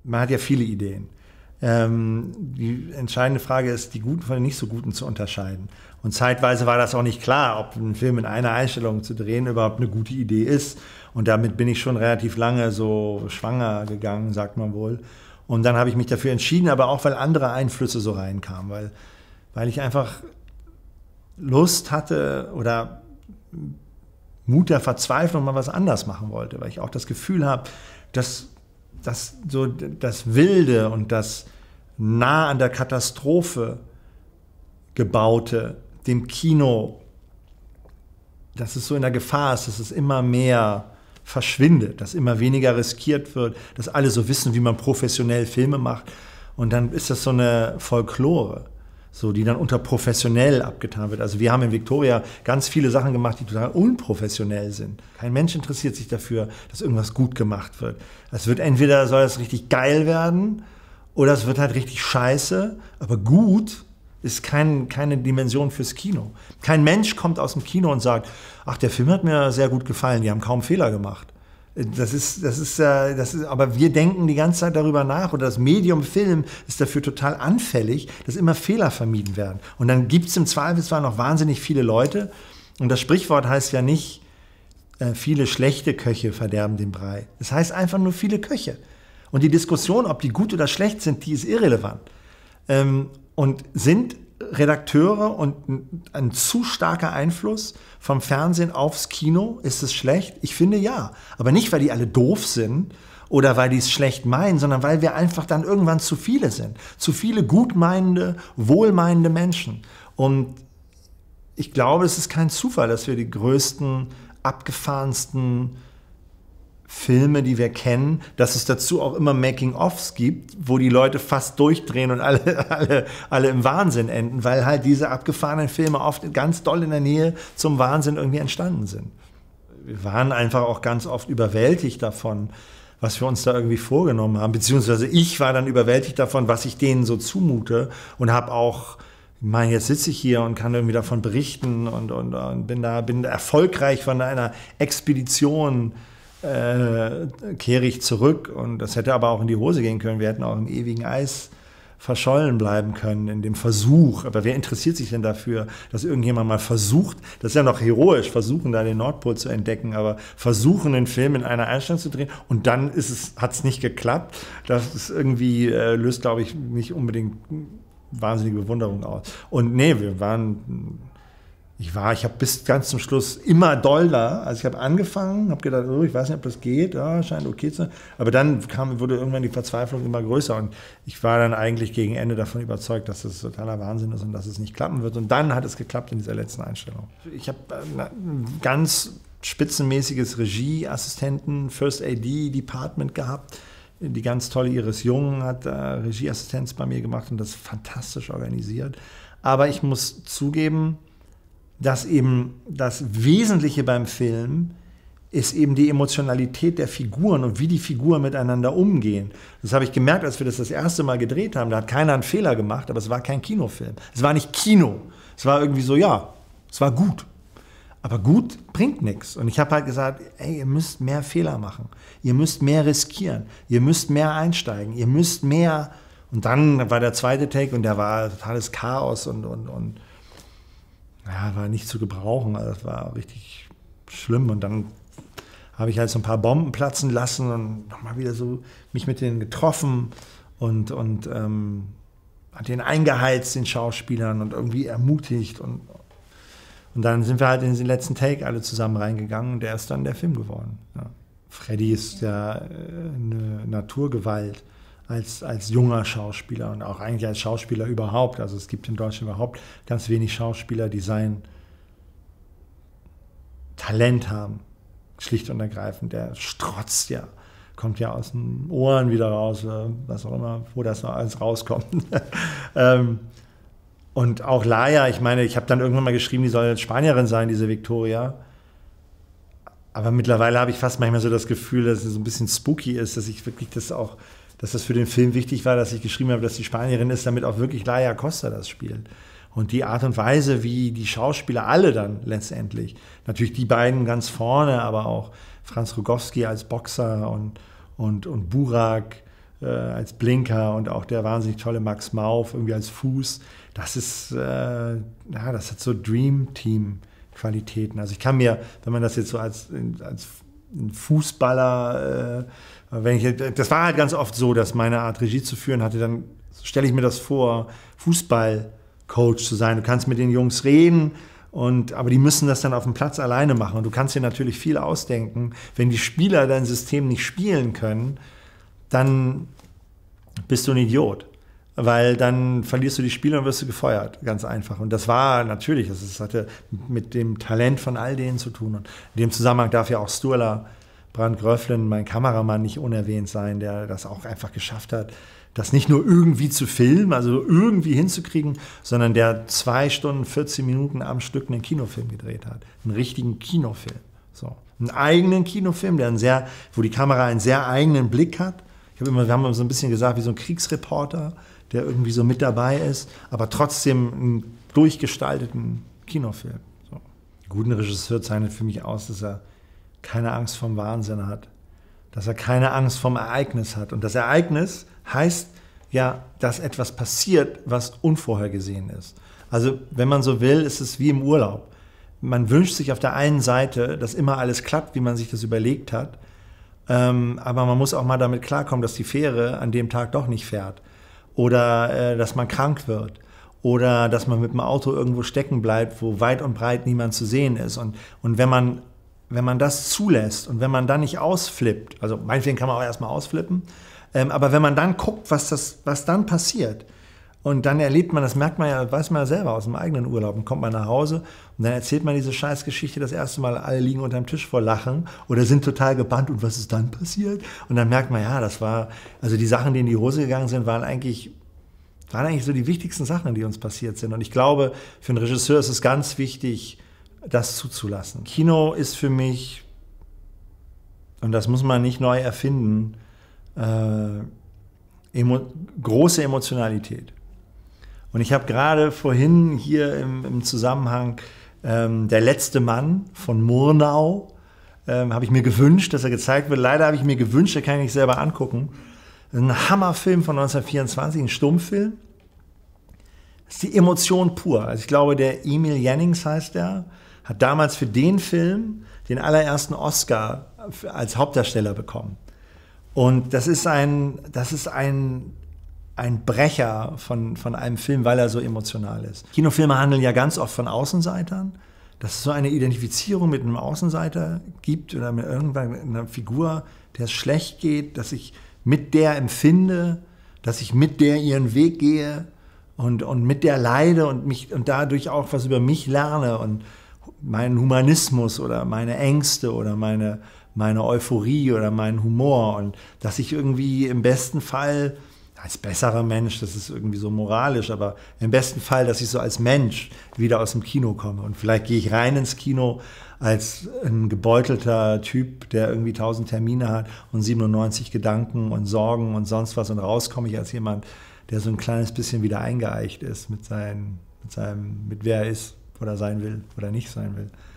man hat ja viele Ideen. Die entscheidende Frage ist, die guten von den nicht so guten zu unterscheiden. Und zeitweise war das auch nicht klar, ob ein Film in einer Einstellung zu drehen überhaupt eine gute Idee ist. Und damit bin ich schon relativ lange so schwanger gegangen, sagt man wohl. Und dann habe ich mich dafür entschieden, aber auch, weil andere Einflüsse so reinkamen. Weil ich einfach Lust hatte oder Mut der Verzweiflung mal was anders machen wollte. Weil ich auch das Gefühl habe, dass so das Wilde und das nah an der Katastrophe gebaute, dem Kino, dass es so in der Gefahr ist, dass es immer mehr verschwindet, dass immer weniger riskiert wird, dass alle so wissen, wie man professionell Filme macht. Und dann ist das so eine Folklore, so, die dann unter professionell abgetan wird. Also wir haben in Victoria ganz viele Sachen gemacht, die total unprofessionell sind. Kein Mensch interessiert sich dafür, dass irgendwas gut gemacht wird. Es wird entweder, soll es richtig geil werden, oder es wird halt richtig scheiße, aber gut ist keine Dimension fürs Kino. Kein Mensch kommt aus dem Kino und sagt, ach, der Film hat mir sehr gut gefallen, die haben kaum Fehler gemacht. Aber wir denken die ganze Zeit darüber nach, oder das Medium Film ist dafür total anfällig, dass immer Fehler vermieden werden. Und dann gibt es im Zweifelsfall noch wahnsinnig viele Leute, und das Sprichwort heißt ja nicht, viele schlechte Köche verderben den Brei. Es heißt einfach nur viele Köche. Und die Diskussion, ob die gut oder schlecht sind, die ist irrelevant. Und sind Redakteure und ein zu starker Einfluss vom Fernsehen aufs Kino, ist es schlecht? Ich finde ja. Aber nicht, weil die alle doof sind oder weil die es schlecht meinen, sondern weil wir einfach dann irgendwann zu viele sind. Zu viele gutmeinende, wohlmeinende Menschen. Und ich glaube, es ist kein Zufall, dass wir die größten, abgefahrensten Filme, die wir kennen, dass es dazu auch immer Making-ofs gibt, wo die Leute fast durchdrehen und alle im Wahnsinn enden, weil halt diese abgefahrenen Filme oft ganz doll in der Nähe zum Wahnsinn irgendwie entstanden sind. Wir waren einfach auch ganz oft überwältigt davon, was wir uns da irgendwie vorgenommen haben, beziehungsweise ich war dann überwältigt davon, was ich denen so zumute, und habe auch, ich meine, jetzt sitze ich hier und kann irgendwie davon berichten und bin erfolgreich von einer Expedition, kehre ich zurück, und das hätte aber auch in die Hose gehen können. Wir hätten auch im ewigen Eis verschollen bleiben können in dem Versuch. Aber wer interessiert sich denn dafür, dass irgendjemand mal versucht, das ist ja noch heroisch, versuchen da den Nordpol zu entdecken, aber versuchen, einen Film in einer Einstellung zu drehen, und dann hat es nicht geklappt. Das ist irgendwie, löst, glaube ich, nicht unbedingt wahnsinnige Bewunderung aus. Und nee, ich habe bis ganz zum Schluss immer doll da. Also ich habe angefangen, habe gedacht, oh, ich weiß nicht, ob das geht, ja, scheint okay zu sein. Aber dann wurde irgendwann die Verzweiflung immer größer, und ich war dann eigentlich gegen Ende davon überzeugt, dass das totaler Wahnsinn ist und dass es nicht klappen wird. Und dann hat es geklappt in dieser letzten Einstellung. Ich habe ein ganz spitzenmäßiges Regieassistenten, First AD Department gehabt. Die ganz tolle Iris Jung hat Regieassistenz bei mir gemacht und das fantastisch organisiert. Aber ich muss zugeben, dass eben das Wesentliche beim Film ist eben die Emotionalität der Figuren und wie die Figuren miteinander umgehen. Das habe ich gemerkt, als wir das erste Mal gedreht haben. Da hat keiner einen Fehler gemacht, aber es war kein Kinofilm. Es war nicht Kino. Es war irgendwie so, ja, es war gut. Aber gut bringt nichts. Und ich habe halt gesagt, ey, ihr müsst mehr Fehler machen. Ihr müsst mehr riskieren. Ihr müsst mehr einsteigen. Ihr müsst mehr. Und dann war der zweite Take, und der war totales Chaos und ja, war nicht zu gebrauchen, also das war richtig schlimm. Und dann habe ich halt so ein paar Bomben platzen lassen und nochmal wieder so mich mit denen getroffen und hat den eingeheizt, den Schauspielern, und irgendwie ermutigt. Und dann sind wir halt in den letzten Take alle zusammen reingegangen, und der ist dann der Film geworden. Ja. Freddy ist ja eine Naturgewalt als junger Schauspieler und auch eigentlich als Schauspieler überhaupt. Also es gibt in Deutschland überhaupt ganz wenig Schauspieler, die sein Talent haben, schlicht und ergreifend. Der strotzt ja, kommt ja aus den Ohren wieder raus, was auch immer, wo das noch alles rauskommt. Und auch Laia, ich meine, ich habe dann irgendwann mal geschrieben, die soll Spanierin sein, diese Victoria. Aber mittlerweile habe ich fast manchmal so das Gefühl, dass es so ein bisschen spooky ist, dass ich wirklich dass das für den Film wichtig war, dass ich geschrieben habe, dass die Spanierin ist, damit auch wirklich Laia Costa das spielt. Und die Art und Weise, wie die Schauspieler alle dann letztendlich, natürlich die beiden ganz vorne, aber auch Franz Rogowski als Boxer und Burak, als Blinker und auch der wahnsinnig tolle Max Mauf irgendwie als Fuß. Das ist, ja, das hat so Dream-Team-Qualitäten. Also ich kann mir, wenn man das jetzt so als ein Fußballer, das war halt ganz oft so, dass meine Art Regie zu führen hatte, dann stelle ich mir das vor, Fußballcoach zu sein. Du kannst mit den Jungs reden, aber die müssen das dann auf dem Platz alleine machen. Und du kannst dir natürlich viel ausdenken. Wenn die Spieler dein System nicht spielen können, dann bist du ein Idiot. Weil dann verlierst du die Spiele und wirst du gefeuert, ganz einfach. Und das war natürlich, das hatte mit dem Talent von all denen zu tun. Und in dem Zusammenhang darf ja auch Sturla Brand-Gröflin, mein Kameramann, nicht unerwähnt sein, der das auch einfach geschafft hat, das nicht nur irgendwie zu filmen, also irgendwie hinzukriegen, sondern der 2 Stunden, 14 Minuten am Stück einen Kinofilm gedreht hat. Einen richtigen Kinofilm. So. Einen eigenen Kinofilm, wo die Kamera einen sehr eigenen Blick hat. Wir haben immer so ein bisschen gesagt, wie so ein Kriegsreporter, der irgendwie so mit dabei ist, aber trotzdem einen durchgestalteten Kinofilm. So. Einen guten Regisseur zeichnet für mich aus, dass er keine Angst vom Wahnsinn hat, dass er keine Angst vom Ereignis hat. Und das Ereignis heißt ja, dass etwas passiert, was unvorhergesehen ist. Also wenn man so will, ist es wie im Urlaub. Man wünscht sich auf der einen Seite, dass immer alles klappt, wie man sich das überlegt hat, aber man muss auch mal damit klarkommen, dass die Fähre an dem Tag doch nicht fährt. Oder dass man krank wird. Oder dass man mit dem Auto irgendwo stecken bleibt, wo weit und breit niemand zu sehen ist. Und wenn man das zulässt und wenn man dann nicht ausflippt, also meinetwegen kann man auch erstmal ausflippen, aber wenn man dann guckt, was dann passiert, und dann erlebt man, das merkt man ja, weiß man ja selber aus dem eigenen Urlaub, und kommt man nach Hause und dann erzählt man diese Scheißgeschichte das erste Mal, alle liegen unterm Tisch vor Lachen oder sind total gebannt, und was ist dann passiert? Und dann merkt man, ja, also die Sachen, die in die Hose gegangen sind, waren eigentlich so die wichtigsten Sachen, die uns passiert sind. Und ich glaube, für einen Regisseur ist es ganz wichtig, das zuzulassen. Kino ist für mich, und das muss man nicht neu erfinden, große Emotionalität. Und ich habe gerade vorhin hier im Zusammenhang Der letzte Mann von Murnau, habe ich mir gewünscht, dass er gezeigt wird. Leider habe ich mir gewünscht, den kann ich nicht selber angucken. Ein Hammerfilm von 1924, ein Stummfilm. Das ist die Emotion pur. Also ich glaube, der Emil Jennings heißt der, hat damals für den Film den allerersten Oscar als Hauptdarsteller bekommen. Und das ist ein Brecher von einem Film, weil er so emotional ist. Kinofilme handeln ja ganz oft von Außenseitern, dass es so eine Identifizierung mit einem Außenseiter gibt oder mit irgendeiner Figur, der es schlecht geht, dass ich mit der empfinde, dass ich mit der ihren Weg gehe und mit der leide und dadurch auch was über mich lerne und meinen Humanismus oder meine Ängste oder meine Euphorie oder meinen Humor, und dass ich irgendwie im besten Fall als besserer Mensch, das ist irgendwie so moralisch, aber im besten Fall, dass ich so als Mensch wieder aus dem Kino komme. Und vielleicht gehe ich rein ins Kino als ein gebeutelter Typ, der irgendwie 1000 Termine hat und 97 Gedanken und Sorgen und sonst was, und raus komme ich als jemand, der so ein kleines bisschen wieder eingeeicht ist mit wer er ist oder sein will oder nicht sein will.